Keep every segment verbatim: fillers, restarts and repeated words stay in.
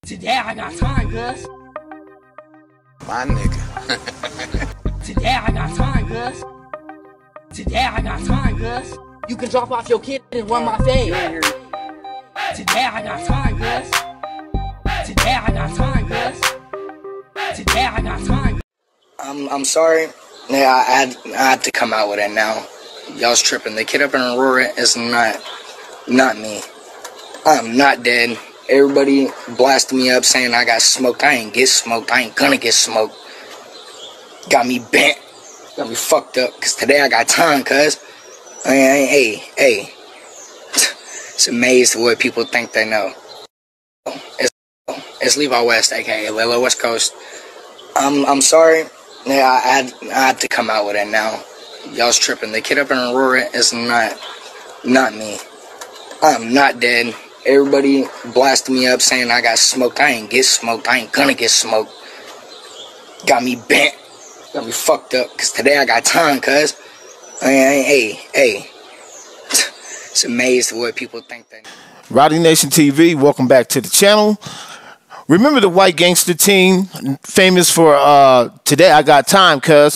Today I got time, cuz. My nigga. Today I got time, cuz. Today I got time, cuz. You can drop off your kid and run my fade. Today I got time, cuz. Today I got time, cuz. Today I got time. I'm I'm sorry. Yeah, I had I had to come out with it now. Y'all's tripping. The kid up in Aurora is not not me. I'm not dead. Everybody blasted me up saying I got smoked. I ain't get smoked. I ain't gonna get smoked. Got me bent. Got me fucked up. Cause today I got time, cuz. I mean, hey, hey. It's amazing what people think they know. It's, it's Levi West, aka Lilo West Coast. I'm I'm sorry. Yeah, I had I had to come out with it now. Y'all's tripping. The kid up in Aurora is not not me. I'm not dead. Everybody blasted me up saying I got smoked. I ain't get smoked. I ain't gonna get smoked. Got me bent. Got me fucked up. Cause today I got time, cuz. I mean, hey, hey. It's amazing what people think they know. Rowdy Nation T V, welcome back to the channel. Remember the White Gangster team, famous for uh, Today I Got Time, cuz?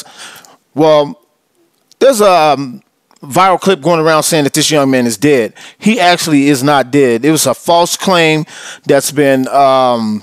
Well, there's a um, viral clip going around saying that this young man is dead. He actually is not dead. It was a false claim that's been um,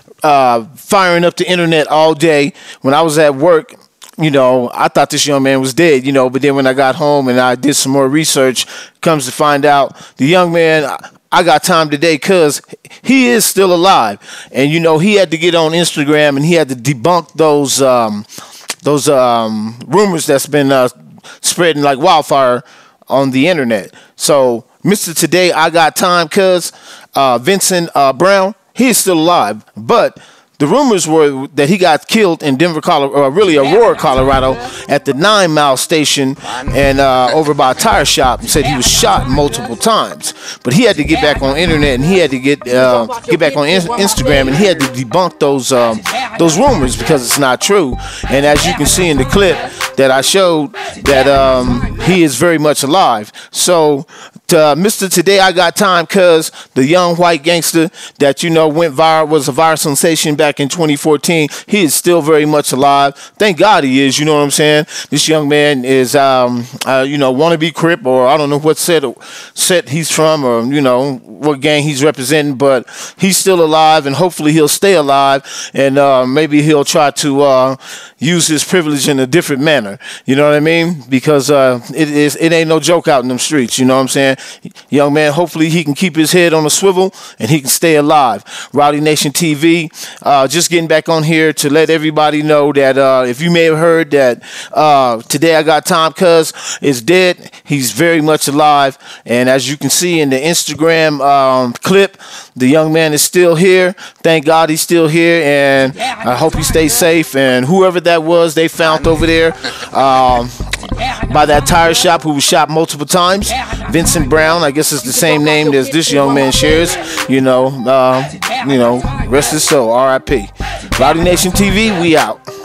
uh, firing up the internet all day. When I was at work, you know, I thought this young man was dead, you know, but then when I got home and I did some more research, comes to find out the young man, I got time today because he is still alive. And, you know, he had to get on Instagram and he had to debunk those um, those um, rumors that's been uh, spreading like wildfire on the internet. So, Mister Today I Got Time, cuz uh, Vincent uh, Brown, he is still alive. But the rumors were that he got killed in Denver, Colorado, or really Aurora, Colorado, at the Nine Mile station and uh, over by a tire shop, and said he was shot multiple times. But he had to get back on internet and he had to get uh, get back on in Instagram and he had to debunk those um, those rumors because it's not true. And as you can see in the clip that I showed, that um, he is very much alive. So, uh, Mister Today I Got Time, cuz the young white gangster that you know went viral, was a viral sensation back in twenty fourteen, he is still very much alive. Thank God he is, you know what I'm saying? This young man is, um, uh, you know, wannabe Crip, or I don't know what set, set he's from, or, you know, what gang he's representing, but he's still alive, and hopefully he'll stay alive, and uh, maybe he'll try to uh, use his privilege in a different manner, you know what I mean? Because uh, it, is, it ain't no joke out in them streets, you know what I'm saying? Young man, hopefully he can keep his head on a swivel, and he can stay alive. Rowdy Nation T V, uh, just getting back on here to let everybody know that uh, if you may have heard that uh, Today I Got Time, cuz is dead, he's very much alive. And as you can see in the Instagram um, clip, the young man is still here. Thank God he's still here, and I hope he stays safe. And whoever that was they found over there um, by that tire shop who was shot multiple times, Vincent Brown, I guess it's the same name as this young man shares, you know, uh, you know, rest his soul, R I P Rowdy Nation T V, we out.